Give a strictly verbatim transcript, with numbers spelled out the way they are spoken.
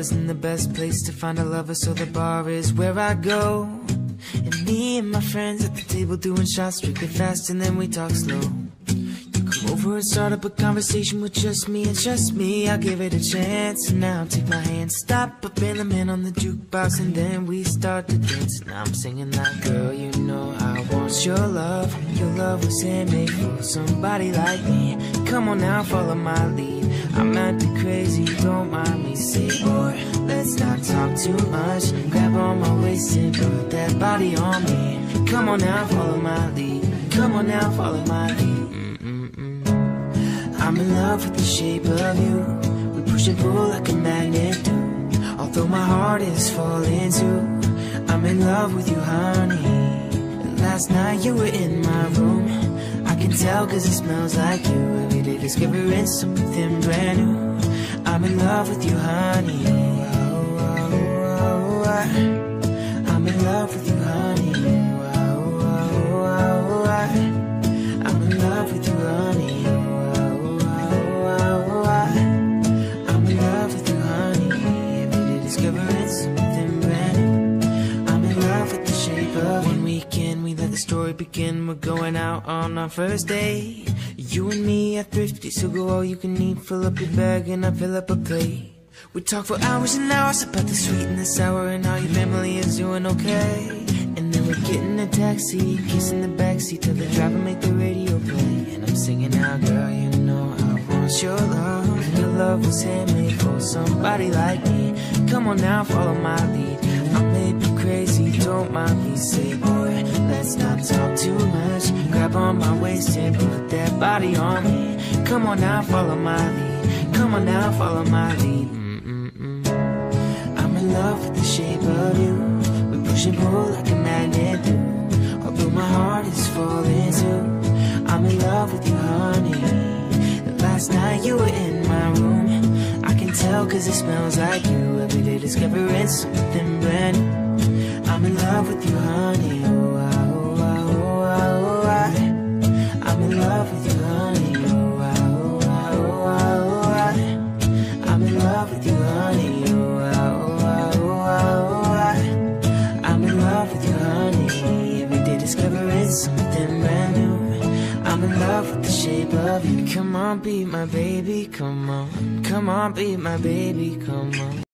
isn't the best place to find a lover, so the bar is where I go. And me and my friends at the table doing shots, drinking fast and then we talk slow. You come over and start up a conversation with just me, and trust me, I'll give it a chance. And now take my hand, stop up in the man on the jukebox, and then we start to dance. And I'm singing like, girl, you know I want your love. Your love was handmade for somebody like me. Come on now, follow my lead. I'm acting crazy, don't mind me. Say, boy, let's not talk too much. Grab on my waist and put that body on me. Come on now, follow my lead. Come on now, follow my lead. Mm-mm-mm. I'm in love with the shape of you. We push and pull like a magnet do. Although my heart is falling too, I'm in love with you, honey. And last night you were in my room. I can tell cause it smells like you. Every day discovering something brand new. I'm in love with you, honey. Oh, oh, oh, oh. I'm in love with you, honey. Oh, oh, oh, oh. I'm in love with you, honey. Oh, oh, oh, oh. I'm in love with you, honey. Every day discovering something brand new. I'm in love with the shape of one weekend. We let the story begin. We're going out on our first date. You and me are thrifty, so go all you can eat. Fill up your bag and I fill up a plate. We talk for hours and hours about the sweet and the sour, and how your family is doing okay. And then we get in a taxi, kissing the backseat, till the driver make the radio play. And I'm singing out, girl, you know I want your love. Your love was handmade for somebody like me. Come on now, follow my lead. I may be crazy, don't mind me. Say, boy, let's not talk too much. Grab on my waist and put that body on me. Come on now, follow my lead. Come on now, follow my lead. Mm-mm-mm. I'm in love with the shape of you. We push and pull like a magnet do. Although my heart is falling too, I'm in love with you, honey. And last night you were in my room. I can tell cause it smells like you. Every day discovering something brand new. I'm in love with you, honey. Oh, oh, oh, oh, oh. I'm in love with you, honey. Oh, oh, oh, oh, oh. I'm in love with you, honey. Oh, oh, oh, oh. I'm in love with you, honey. Every day discovering something brand new. I'm in love with the shape of you. Come on, be my baby, come on. Come on, be my baby, come on.